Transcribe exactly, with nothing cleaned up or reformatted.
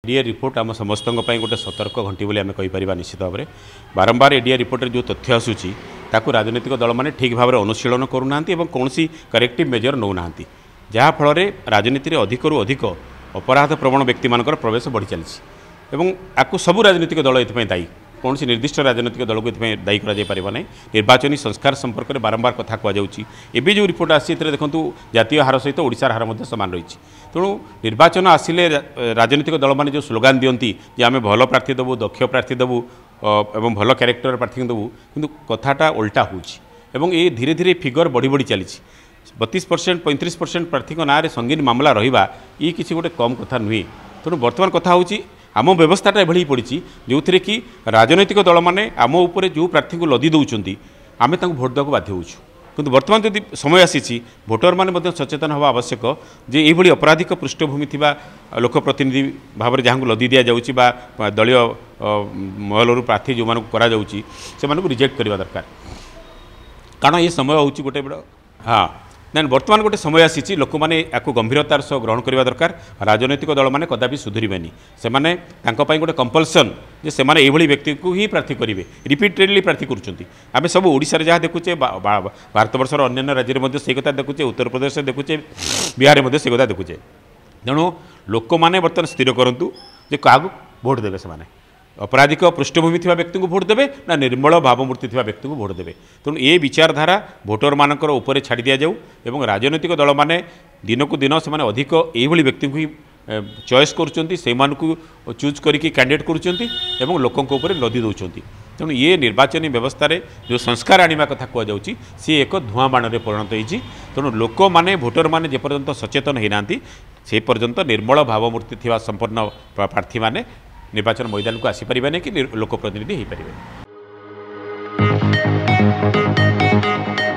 ADR report आम समस्त गोटे सतर्क घंटी बोली आम कहीपर निश्चित भाव में बारंबार एडीआर रिपोर्ट जो तथ्य आसूची ताकू राजनीतिक दल मैंने ठीक भाव में अनुशीलन करूना कौन करेक्टिव मेजर नौना जहाँफल राजनीति में अधिक रु अधिक अपराध प्रवण व्यक्ति मान प्रवेश बढ़ी चली आपको सबू राजनीतिक दल ये दायी कौन सी निर्दिष्ट राजनीतिक दल को ये दायी कर निर्वाचन संस्कार संपर्क में बारंबार कथा कहु जो रिपोर्ट आसी देखूँ जातीय हार सहित ओडिशार हार सामान रही तेणु निर्वाचन आसिले राजनीतिक दल मैंने जो स्लोगान दियंती जे आम भल प्रार्थी देवु दक्ष प्रार्थी देवु एवं भल क्यारेक्टर प्रार्थी देवु किंतु कथाटा उल्टा हो ये धीरे धीरे फिगर बढ़ी बढ़ी चली बतीस परसेंट पैंतीस परसेंट प्रार्थी ना संगीन मामला रहा ये किसी गोटे कम कथा नुहे तेणु बर्तमान कथा हूँ आम व्यवस्थाटा एभली पड़ी जो थे कि राजनैतिक दल मैंने आम उपर जो प्रार्थी को लदी दौरान आम भोट देवाक बाध्य होचु किंतु वर्तमान जदि समय आसी भोटर मैंने सचेतन हवा आवश्यक जे ये अपराधिक पृष्ठभूमि थिबा लोकप्रतिनिधि भाव में जहाँ लदी दि जाऊँगी दलीय महलू प्रार्थी जो मानक से रिजेक्ट करवा दरकार कारण ये समय हूँ गोटे बड़ हाँ ना बर्तमान गोटे समय आसी लोक मैंने आपको गंभीरतार सह ग्रहण करवा दरकार राजनैतिक दल मैंने कदापि सुधरबेनि से गोटे कंपलसन जे से ये व्यक्ति को ही प्रार्थी करेंगे रिपीटेडली प्रार्थी करें सब ओडिशा जहाँ देखुचे भारत वर्षर अन्य राज्य में से कथा देखुचे उत्तर प्रदेश देखुचे बिहार में से कथा देखुचे तेणु लोक मैंने बर्तमान स्थिर करूँ जे क्या भोट देवे से अपराधिक पृष्ठभूमि थी व्यक्ति को भोट देवे ना निर्मल भावमूर्ति थी व्यक्ति को भोट देवे तेणु ये विचारधारा भोटर मानकर ऊपर छाड़ी दि जाऊ एवं राजनैतिक दल मैंने दिन को दिन से अधिक ये व्यक्ति को ही चॉइस कर चूज करके कैंडिडेट कर लोकों ऊपर लदी दौरान तेणु ये निर्वाचन व्यवस्था रे जो संस्कार आने कथा कहुच्छी सी एक धूआं बाण में परिणत होती तेणु लोक मैंने भोटर मैंने जेपर्यंत सचेतन होना से पर्यंत निर्मल भावमूर्ति थी संपन्न प्रार्थी मैंने निर्वाचन मैदान को आसीपारे कि लोकप्रतिनिधि हो पारे।